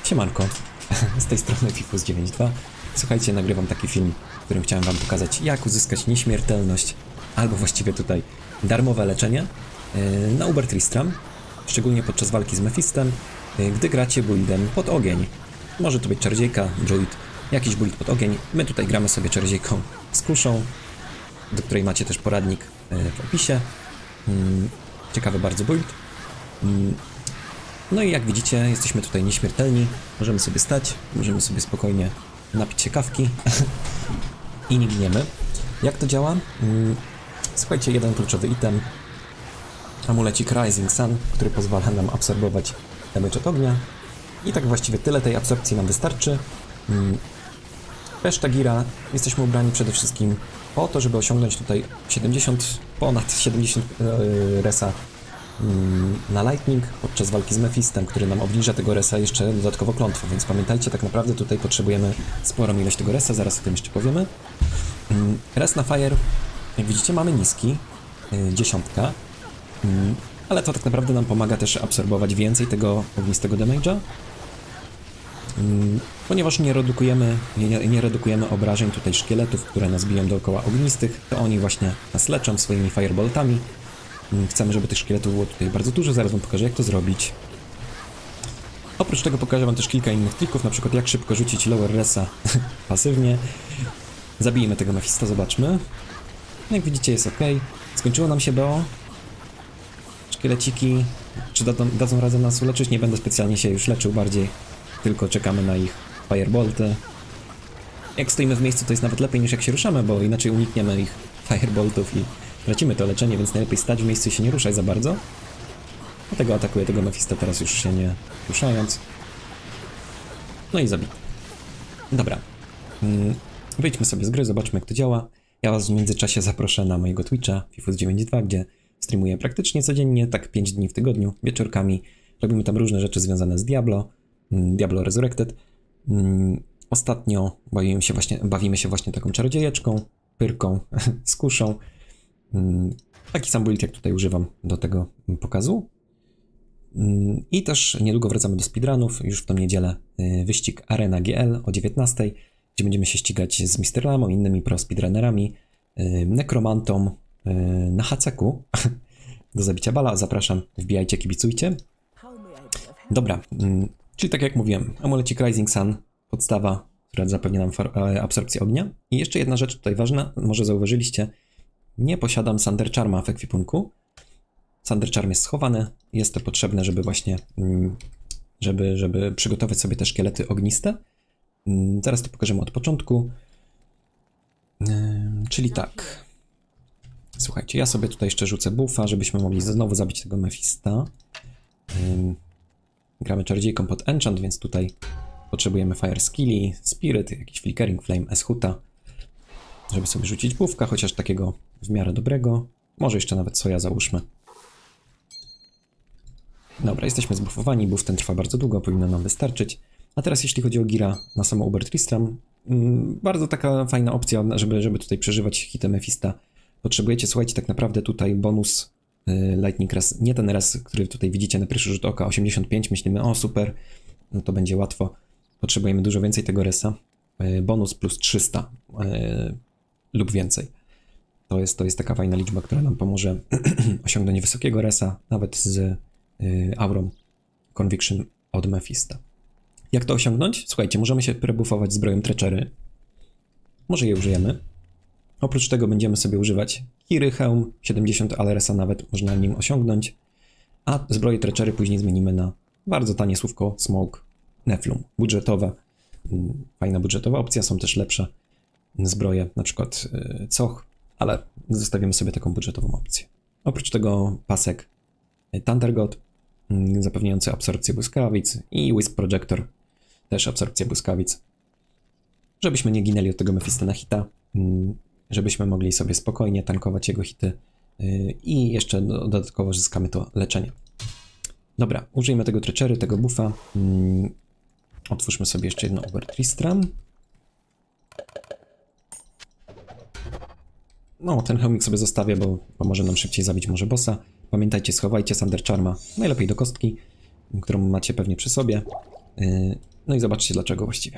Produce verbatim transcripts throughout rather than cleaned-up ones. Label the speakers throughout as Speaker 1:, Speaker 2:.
Speaker 1: Siemanko, z tej strony Fifus dziewięć dwa. Słuchajcie, nagrywam taki film, w którym chciałem wam pokazać, jak uzyskać nieśmiertelność, albo właściwie tutaj darmowe leczenie yy, na Uber Tristram, szczególnie podczas walki z Mephistem, yy, gdy gracie buildem pod ogień. Może to być czarodziejka, druid, jakiś build pod ogień. My tutaj gramy sobie czarodziejką z kuszą, do której macie też poradnik yy, w opisie. Yy, ciekawy bardzo build. Yy, No i jak widzicie, jesteśmy tutaj nieśmiertelni, możemy sobie stać, możemy sobie spokojnie napić się kawki i nie giniemy. Jak to działa? Słuchajcie, jeden kluczowy item, amulecik Rising Sun, który pozwala nam absorbować damage od ognia. I tak właściwie tyle tej absorpcji nam wystarczy. Reszta gira jesteśmy ubrani przede wszystkim po to, żeby osiągnąć tutaj siedemdziesiąt, ponad siedemdziesiąt yy, resa na Lightning podczas walki z Mephistem, który nam obniża tego resa jeszcze dodatkowo klątwą, więc pamiętajcie, tak naprawdę tutaj potrzebujemy sporą ilość tego resa, zaraz o tym jeszcze powiemy. Res na Fire, jak widzicie, mamy niski, dziesiątka, ale to tak naprawdę nam pomaga też absorbować więcej tego ognistego damage'a, ponieważ nie redukujemy, nie, nie redukujemy obrażeń tutaj szkieletów, które nas biją dookoła ognistych, to oni właśnie nas leczą swoimi fireboltami. Chcemy, żeby tych szkieletów było tutaj bardzo dużo, zaraz wam pokażę, jak to zrobić. Oprócz tego pokażę wam też kilka innych trików, na przykład jak szybko rzucić lower resa pasywnie. Zabijmy tego Mephista, zobaczmy. Jak widzicie, jest ok. Skończyło nam się B O. Szkieleciki, czy dadzą, dadzą radę nas uleczyć? Nie będę specjalnie się już leczył bardziej, tylko czekamy na ich firebolty. Jak stoimy w miejscu, to jest nawet lepiej niż jak się ruszamy, bo inaczej unikniemy ich fireboltów i tracimy to leczenie, więc najlepiej stać w miejscu i się nie ruszać za bardzo. Dlatego atakuję tego Mephista teraz już się nie ruszając. No i zabij. Dobra. Wyjdźmy sobie z gry, zobaczmy, jak to działa. Ja was w międzyczasie zaproszę na mojego Twitcha, Fifus dziewięć dwa, gdzie streamuję praktycznie codziennie, tak pięć dni w tygodniu, wieczorkami. Robimy tam różne rzeczy związane z Diablo, Diablo Resurrected. Ostatnio bawimy się właśnie, bawimy się właśnie taką czarodziejeczką, pyrką, z kuszą. Taki sam build, jak tutaj używam do tego pokazu. I też niedługo wracamy do speedrunów, już w tą niedzielę wyścig Arena G L o dziewiętnastej, gdzie będziemy się ścigać z mister Lamą i innymi pro speedrunnerami, nekromantą na Haceku do zabicia bala. Zapraszam, wbijajcie, kibicujcie. Dobra, czyli tak jak mówiłem, amulecik Rising Sun, podstawa, która zapewnia nam absorpcję ognia. I jeszcze jedna rzecz tutaj ważna, może zauważyliście, nie posiadam Thunder Charma w ekwipunku. Thunder Charm jest schowany, jest to potrzebne, żeby właśnie, żeby, żeby przygotować sobie te szkielety ogniste. Zaraz to pokażemy od początku. Czyli tak. Słuchajcie, ja sobie tutaj jeszcze rzucę buffa, żebyśmy mogli znowu zabić tego Mephista. Gramy czarodziejką pod enchant, więc tutaj potrzebujemy Fire Skilli, Spirit, jakiś Flickering Flame, Eschuta, żeby sobie rzucić buffka, chociaż takiego w miarę dobrego. Może jeszcze nawet soja załóżmy. Dobra, jesteśmy zbuffowani, buff ten trwa bardzo długo, powinno nam wystarczyć. A teraz jeśli chodzi o gira na samo Uber Tristram, mmm, bardzo taka fajna opcja, żeby, żeby tutaj przeżywać hity Mephista. Potrzebujecie, słuchajcie, tak naprawdę tutaj bonus yy, Lightning Res, nie ten res, który tutaj widzicie na pierwszy rzut oka, osiemdziesiąt pięć, myślimy, o super, no to będzie łatwo. Potrzebujemy dużo więcej tego resa. Yy, bonus plus trzysta yy, lub więcej. To jest, to jest taka fajna liczba, która nam pomoże osiągnąć wysokiego resa, nawet z y, aurą Conviction od Mephista. Jak to osiągnąć? Słuchajcie, możemy się prebuffować zbroją Treachery. Może je użyjemy. Oprócz tego będziemy sobie używać Kiry, hełm, siedemdziesiąt, ale resa nawet można nim osiągnąć. A zbroję Treachery później zmienimy na bardzo tanie słówko Smoke, Neflum. Budżetowe. Fajna budżetowa opcja, są też lepsze zbroje, na przykład y, Coch, ale zostawimy sobie taką budżetową opcję. Oprócz tego pasek Thunder God, y, zapewniający absorpcję błyskawic, i Wisp Projector, też absorpcja błyskawic, żebyśmy nie ginęli od tego Mephista na hita, y, żebyśmy mogli sobie spokojnie tankować jego hity y, i jeszcze do, dodatkowo zyskamy to leczenie. Dobra, użyjmy tego Treachery, tego buffa. Y, otwórzmy sobie jeszcze jedno Uber Tristram. No, ten hełmik sobie zostawię, bo pomoże nam szybciej zabić może bossa. Pamiętajcie, schowajcie Thunder Charma najlepiej do kostki, którą macie pewnie przy sobie. No i zobaczcie dlaczego właściwie.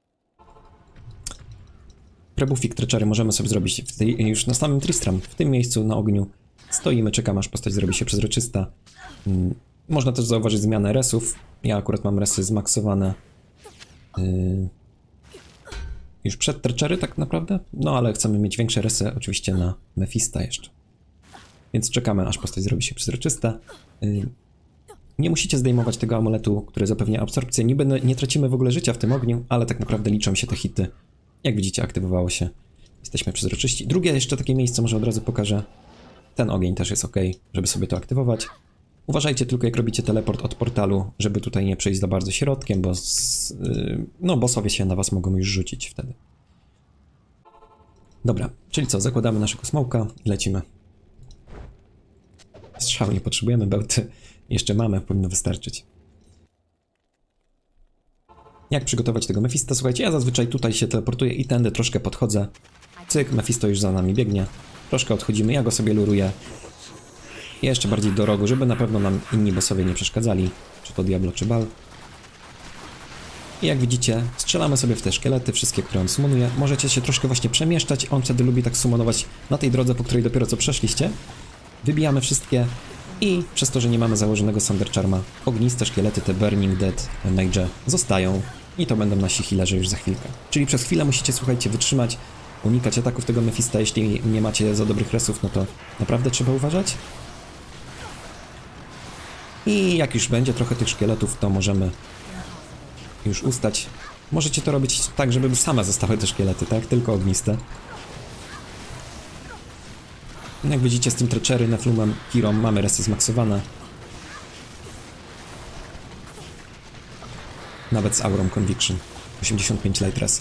Speaker 1: Prebufik Treachery możemy sobie zrobić w tej, już na samym Tristram, w tym miejscu na ogniu. Stoimy, czekamy aż postać zrobi się przezroczysta. Hmm. Można też zauważyć zmianę resów. Ja akurat mam resy zmaksowane yy, już przed Treachery tak naprawdę. No ale chcemy mieć większe resy oczywiście na Mephista jeszcze. Więc czekamy aż postać zrobi się przezroczysta. Yy, nie musicie zdejmować tego amuletu, który zapewnia absorpcję. Nie, będę, nie tracimy w ogóle życia w tym ogniu, ale tak naprawdę liczą się te hity. Jak widzicie, aktywowało się. Jesteśmy przezroczyści. Drugie jeszcze takie miejsce, może od razu pokażę. Ten ogień też jest ok, żeby sobie to aktywować. Uważajcie tylko, jak robicie teleport od portalu, żeby tutaj nie przejść za bardzo środkiem, bo z, yy, no bossowie się na was mogą już rzucić wtedy. Dobra, czyli co, zakładamy naszego smoka i lecimy. Strzał nie potrzebujemy, bełty jeszcze mamy, powinno wystarczyć. Jak przygotować tego Mephista? Słuchajcie, ja zazwyczaj tutaj się teleportuję i tędy troszkę podchodzę. Cyk, Mephisto już za nami biegnie. Troszkę odchodzimy, ja go sobie luruję. Jeszcze bardziej do rogu, żeby na pewno nam inni bossowie nie przeszkadzali. Czy to Diablo, czy Bal. I jak widzicie, strzelamy sobie w te szkielety, wszystkie, które on summonuje. Możecie się troszkę właśnie przemieszczać, on wtedy lubi tak summonować na tej drodze, po której dopiero co przeszliście. Wybijamy wszystkie i przez to, że nie mamy założonego Thunder Charma, ogniste szkielety, te Burning Dead Mage zostają i to będą nasi healerzy już za chwilkę. Czyli przez chwilę musicie, słuchajcie, wytrzymać, unikać ataków tego Mephista. Jeśli nie macie za dobrych resów, no to naprawdę trzeba uważać. I jak już będzie trochę tych szkieletów, to możemy już ustać. Możecie to robić tak, żeby same zostały te szkielety, tak? Tylko ogniste. Jak widzicie, z tym Treachery, Neflumem, Kirą mamy resy zmaksowane. Nawet z Aurą Conviction. osiemdziesiąt pięć light res.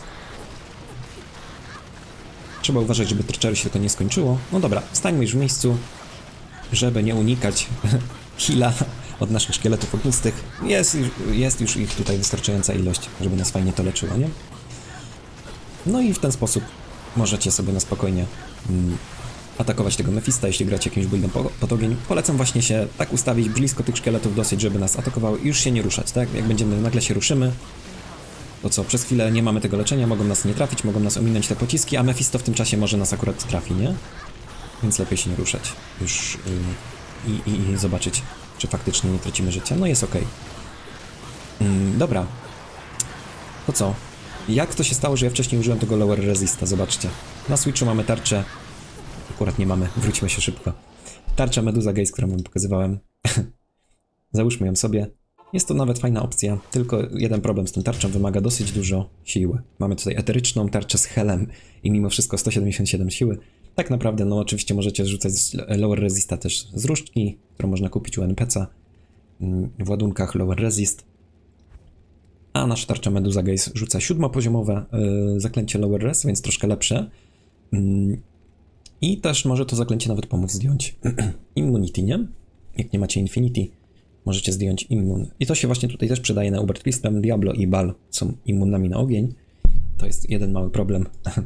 Speaker 1: Trzeba uważać, żeby Treachery się tylko nie skończyło. No dobra, stańmy już w miejscu, żeby nie unikać heala od naszych szkieletów ognistych. Jest, jest już ich tutaj wystarczająca ilość, żeby nas fajnie to leczyło, nie? No i w ten sposób możecie sobie na spokojnie mm, atakować tego Mephista, jeśli gracie jakimś buildem pod ogień. Polecam właśnie się tak ustawić blisko tych szkieletów dosyć, żeby nas atakowały i już się nie ruszać, tak? Jak będziemy, nagle się ruszymy, to co, przez chwilę nie mamy tego leczenia, mogą nas nie trafić, mogą nas ominąć te pociski, a Mephisto w tym czasie może nas akurat trafi, nie? Więc lepiej się nie ruszać już yy, i, i, i zobaczyć, czy faktycznie nie tracimy życia. No jest ok. Yy, dobra. To co? Jak to się stało, że ja wcześniej użyłem tego Lower Resista? Zobaczcie. Na Switchu mamy tarczę. Akurat nie mamy, wróćmy się szybko. Tarcza Medusa Gaze, którą wam pokazywałem. Załóżmy ją sobie. Jest to nawet fajna opcja, tylko jeden problem z tą tarczą, wymaga dosyć dużo siły. Mamy tutaj eteryczną tarczę z Helem i mimo wszystko sto siedemdziesiąt siedem siły. Tak naprawdę, no oczywiście możecie rzucać Lower Resista też z różdżki, którą można kupić u N P C w ładunkach Lower Resist. A nasza tarcza Medusa Gaze rzuca siódmopoziomowe yy, zaklęcie Lower Res, więc troszkę lepsze. Yy. I też może to zaklęcie nawet pomóc zdjąć Immunity, nie? Jak nie macie Infinity, możecie zdjąć Immun. I to się właśnie tutaj też przydaje na Uber Tristram, Diablo i Bal są immunami na ogień. To jest jeden mały problem,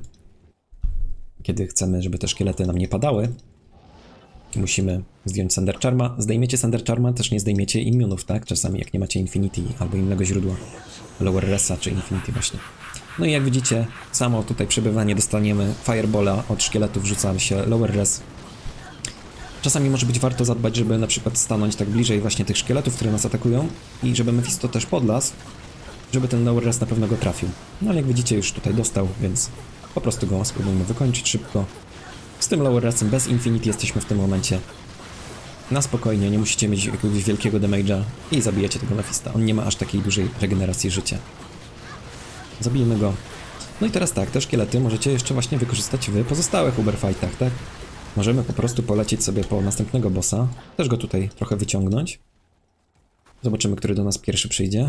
Speaker 1: kiedy chcemy, żeby te szkielety nam nie padały. Musimy zdjąć Thunder Charma. Zdejmiecie Thunder Charma, też nie zdejmiecie immunów, tak? Czasami jak nie macie Infinity albo innego źródła Lower Resa czy Infinity właśnie. No i jak widzicie, samo tutaj przebywanie dostaniemy Firebola od szkieletów, rzucamy się Lower Res. Czasami może być warto zadbać, żeby na przykład stanąć tak bliżej właśnie tych szkieletów, które nas atakują i żeby Mephisto też podlasł, żeby ten Lower Res na pewno go trafił. No ale jak widzicie, już tutaj dostał, więc po prostu go spróbujmy wykończyć szybko. Z tym Lower Resem bez Infinity jesteśmy w tym momencie na spokojnie, nie musicie mieć jakiegoś wielkiego damage'a i zabijecie tego Mephista. On nie ma aż takiej dużej regeneracji życia. Zabijmy go. No i teraz tak, te szkielety możecie jeszcze właśnie wykorzystać w pozostałych Uberfightach, tak? Możemy po prostu polecieć sobie po następnego bossa. Też go tutaj trochę wyciągnąć. Zobaczymy, który do nas pierwszy przyjdzie.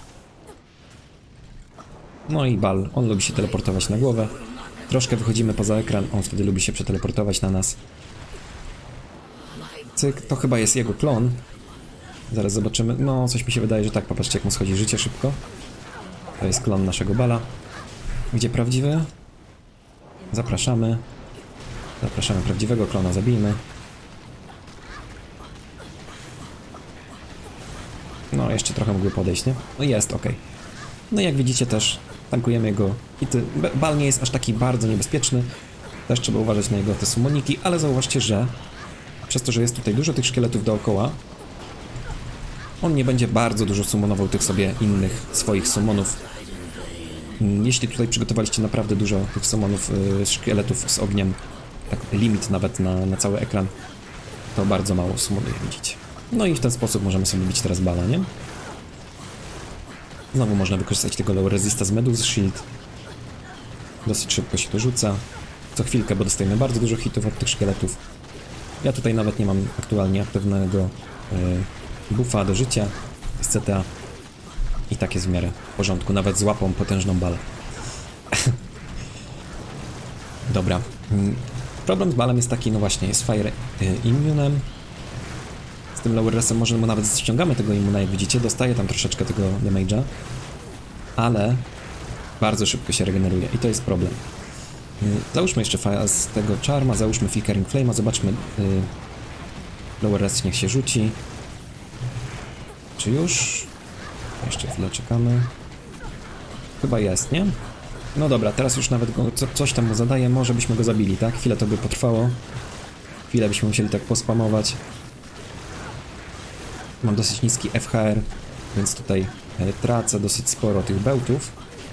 Speaker 1: No i Bal, on lubi się teleportować na głowę. Troszkę wychodzimy poza ekran, on wtedy lubi się przeteleportować na nas. Cyk, to chyba jest jego klon. Zaraz zobaczymy. No, coś mi się wydaje, że tak. Popatrzcie, jak mu schodzi życie szybko. To jest klon naszego Bala. Gdzie prawdziwy? Zapraszamy. Zapraszamy prawdziwego klona, zabijmy. No, jeszcze trochę mógłby podejść, nie? No jest, ok. No i jak widzicie też tankujemy jego hity. Bal nie jest aż taki bardzo niebezpieczny. Też trzeba uważać na jego te summoniki, ale zauważcie, że przez to, że jest tutaj dużo tych szkieletów dookoła, on nie będzie bardzo dużo summonował tych sobie innych swoich summonów. Jeśli tutaj przygotowaliście naprawdę dużo tych summonów, yy, szkieletów z ogniem, tak limit nawet na, na cały ekran, to bardzo mało summonuje, widzicie. No i w ten sposób możemy sobie bić teraz bala, nie? Znowu można wykorzystać tego low resista z Medus Shield. Dosyć szybko się to rzuca. Co chwilkę, bo dostajemy bardzo dużo hitów od tych szkieletów. Ja tutaj nawet nie mam aktualnie aktywnego yy, buffa do życia z C T A. I tak jest w miarę w porządku, nawet z łapą potężną balę. Dobra. Problem z balem jest taki, no właśnie, jest Fire Immunem. Z tym Lower Resem może mu nawet ściągamy tego Immuna, jak widzicie, dostaje tam troszeczkę tego damage'a, ale bardzo szybko się regeneruje i to jest problem. Załóżmy jeszcze z tego Charma, załóżmy Flickering Flame'a, zobaczmy. Lower Res niech się rzuci. Czy już? Jeszcze chwilę czekamy. Chyba jest, nie? No dobra, teraz już nawet go, co, coś tam mu zadaje, może byśmy go zabili, tak? Chwilę to by potrwało. Chwilę byśmy musieli tak pospamować. Mam dosyć niski F H R, więc tutaj e, tracę dosyć sporo tych bełtów.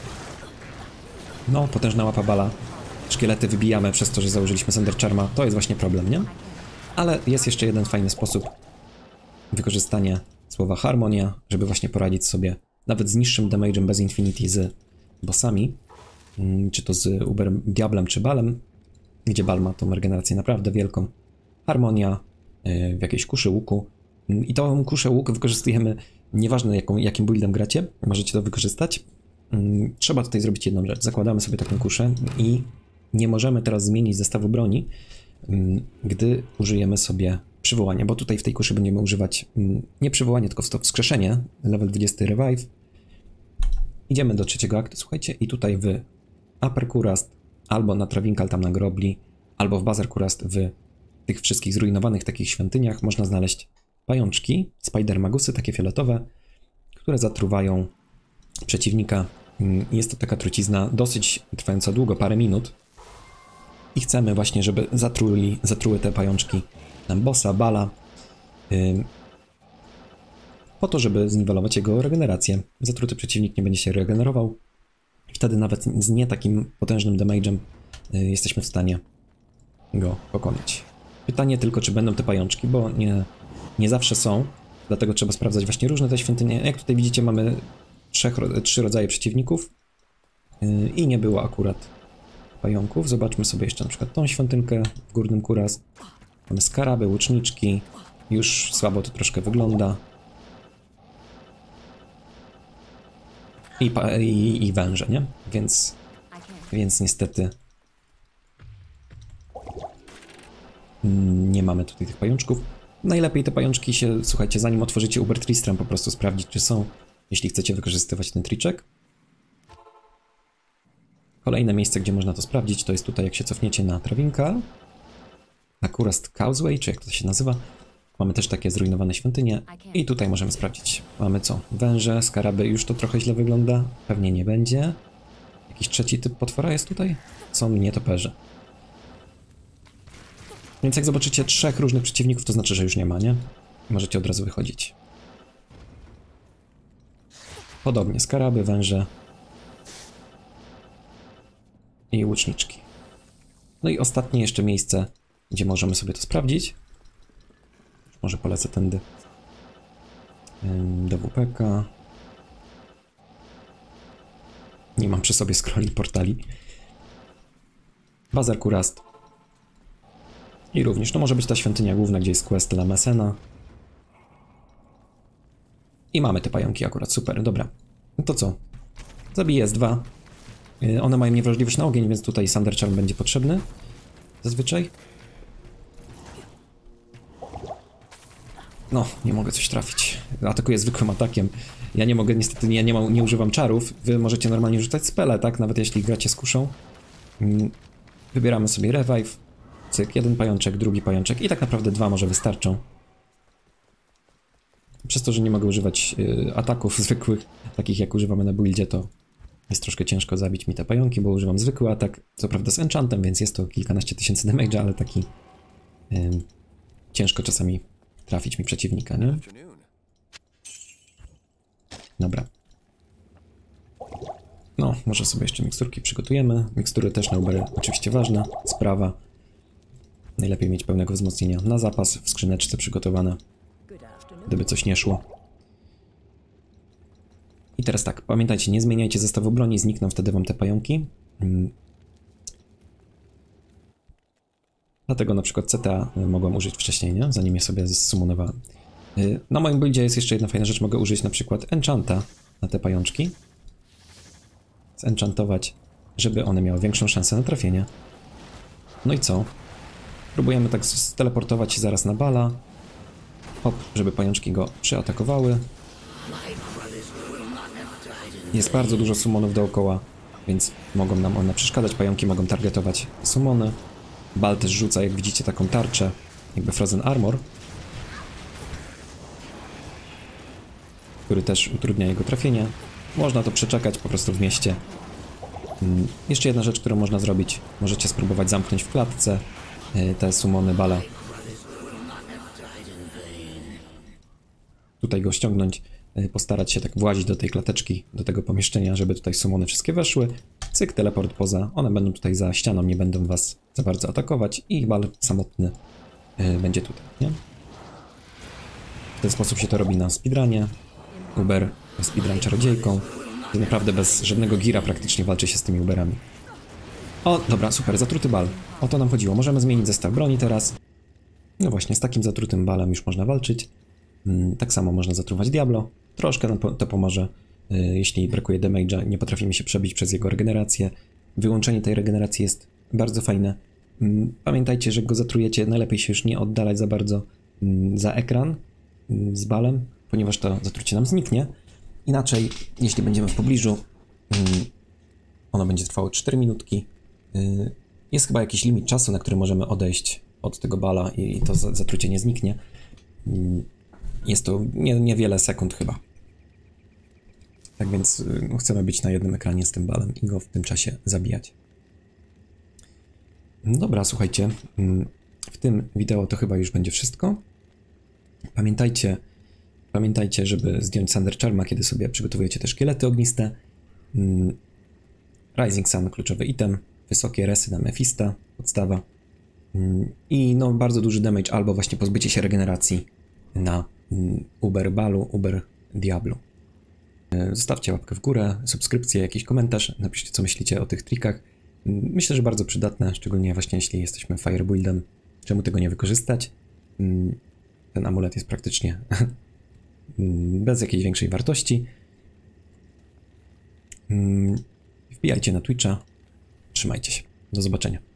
Speaker 1: No, potężna łapa bala. Szkielety wybijamy przez to, że założyliśmy Thunder Charma. To jest właśnie problem, nie? Ale jest jeszcze jeden fajny sposób. Wykorzystanie słowa Harmonia, żeby właśnie poradzić sobie nawet z niższym damage'em bez Infinity z bossami. Czy to z Uber Diablem, czy Balem, gdzie Bal ma tą regenerację naprawdę wielką. Harmonia w jakiejś kuszy łuku. I tą kuszę łuk wykorzystujemy, nieważne jaką, jakim buildem gracie, możecie to wykorzystać. Trzeba tutaj zrobić jedną rzecz. Zakładamy sobie taką kuszę i nie możemy teraz zmienić zestawu broni, gdy użyjemy sobie przywołania, bo tutaj w tej kuszy będziemy używać nie przywołanie, tylko wskrzeszenie, level dwudziesty revive. Idziemy do trzeciego aktu, słuchajcie, i tutaj w Upper Kurast, albo na Trawinkal, tam na Grobli, albo w Bazar Kurast, w tych wszystkich zrujnowanych takich świątyniach można znaleźć pajączki, Spider Magusy, takie fioletowe, które zatruwają przeciwnika. Jest to taka trucizna dosyć trwająca długo, parę minut. I chcemy właśnie, żeby zatruli, zatruły te pajączki nam bossa, Bala, yy, po to, żeby zniwelować jego regenerację. Zatruty przeciwnik nie będzie się regenerował. I wtedy nawet z nie takim potężnym damage'em yy, jesteśmy w stanie go pokonać. Pytanie tylko, czy będą te pajączki, bo nie, nie zawsze są. Dlatego trzeba sprawdzać właśnie różne te świątynie. Jak tutaj widzicie, mamy trzech, trzy rodzaje przeciwników. Yy, I nie było akurat pająków. Zobaczmy sobie jeszcze na przykład tą świątynkę w Górnym Kurast. Mamy skaraby, łuczniczki. Już słabo to troszkę wygląda. I, i, i węże, nie? Więc, więc niestety nie mamy tutaj tych pajączków. Najlepiej te pajączki się, słuchajcie, zanim otworzycie Uber Tristram, po prostu sprawdzić, czy są, jeśli chcecie wykorzystywać ten triczek. Kolejne miejsce, gdzie można to sprawdzić, to jest tutaj, jak się cofniecie na Trawinkal, na Kurast Causeway, czy jak to się nazywa. Mamy też takie zrujnowane świątynie i tutaj możemy sprawdzić. Mamy co? Węże, skaraby, już to trochę źle wygląda. Pewnie nie będzie. Jakiś trzeci typ potwora jest tutaj? Są nietoperze. Więc jak zobaczycie trzech różnych przeciwników, to znaczy, że już nie ma, nie? Możecie od razu wychodzić. Podobnie, skaraby, węże i łuczniczki. No i ostatnie jeszcze miejsce, gdzie możemy sobie to sprawdzić. Może polecę tędy do W P K. Nie mam przy sobie scrolli portali. Bazar Kurast. I również, to może być ta świątynia główna, gdzie jest quest La Messena. I mamy te pająki akurat, super, dobra. No to co? Zabiję S dwa. One mają niewrażliwość na ogień, więc tutaj Thunder Charm będzie potrzebny. Zazwyczaj. No, nie mogę coś trafić. Atakuję zwykłym atakiem. Ja nie mogę, niestety nie, nie, mam, nie używam czarów. Wy możecie normalnie rzucać spele, tak? Nawet jeśli gracie z kuszą. Wybieramy sobie revive. Cyk, jeden pajączek, drugi pajączek i tak naprawdę dwa może wystarczą. Przez to, że nie mogę używać y, ataków zwykłych, takich jak używamy na buildzie, to jest troszkę ciężko zabić mi te pająki, bo używam zwykły atak, co prawda z enchantem, więc jest to kilkanaście tysięcy damage'a, ale taki y, ciężko czasami trafić mi przeciwnika, nie? Dobra. No, może sobie jeszcze miksturki przygotujemy. Mikstury też na Ubery oczywiście ważna sprawa. Najlepiej mieć pełnego wzmocnienia na zapas w skrzyneczce przygotowane, gdyby coś nie szło. I teraz tak, pamiętajcie, nie zmieniajcie zestawu broni, znikną wtedy wam te pająki. Hmm. Dlatego na przykład C T A mogłem użyć wcześniej, nie? Zanim je sobie zsummonowałem. Na moim buildzie jest jeszcze jedna fajna rzecz, mogę użyć na przykład enchanta na te pajączki. Zenchantować, żeby one miały większą szansę na trafienie. No i co? Próbujemy tak steleportować się zaraz na bala. Hop, żeby pajączki go przyatakowały. Jest bardzo dużo summonów dookoła, więc mogą nam one przeszkadzać. Pająki mogą targetować summony. Bal też rzuca, jak widzicie, taką tarczę, jakby Frozen Armor, który też utrudnia jego trafienie. Można to przeczekać po prostu w mieście. Hmm. Jeszcze jedna rzecz, którą można zrobić. Możecie spróbować zamknąć w klatce yy, te summony bala. Tutaj go ściągnąć, yy, postarać się tak włazić do tej klateczki, do tego pomieszczenia, żeby tutaj summony wszystkie weszły. Cyk, teleport poza. One będą tutaj za ścianą, nie będą was za bardzo atakować i bal samotny yy, będzie tutaj, nie? W ten sposób się to robi na speedrunie. Uber speedrun czarodziejką. I naprawdę bez żadnego gira praktycznie walczy się z tymi Uberami. O, dobra, super, zatruty bal. O to nam chodziło. Możemy zmienić zestaw broni teraz. No właśnie, z takim zatrutym balem już można walczyć. Hmm, tak samo można zatruwać Diablo. Troszkę nam to pomoże, yy, jeśli brakuje damage'a, nie potrafimy się przebić przez jego regenerację. Wyłączenie tej regeneracji jest bardzo fajne. Hmm, pamiętajcie, że go zatrujecie, najlepiej się już nie oddalać za bardzo hmm, za ekran hmm, z balem, ponieważ to zatrucie nam zniknie. Inaczej, jeśli będziemy w pobliżu, ono będzie trwało cztery minutki. Jest chyba jakiś limit czasu, na który możemy odejść od tego bala i to zatrucie nie zniknie. Jest to nie, niewiele sekund chyba. Tak więc chcemy być na jednym ekranie z tym balem i go w tym czasie zabijać. Dobra, słuchajcie, w tym wideo to chyba już będzie wszystko. Pamiętajcie, Pamiętajcie, żeby zdjąć Thunder Charma, kiedy sobie przygotowujecie te szkielety ogniste. Rising Sun, kluczowy item. Wysokie resy na Mephista, podstawa. I no bardzo duży damage, albo właśnie pozbycie się regeneracji na Uber Balu, Uber Diablo. Zostawcie łapkę w górę, subskrypcję, jakiś komentarz, napiszcie, co myślicie o tych trikach. Myślę, że bardzo przydatne, szczególnie właśnie jeśli jesteśmy Firebuildem. Czemu tego nie wykorzystać? Ten amulet jest praktycznie bez jakiejś większej wartości. Wbijajcie na Twitcha. Trzymajcie się. Do zobaczenia.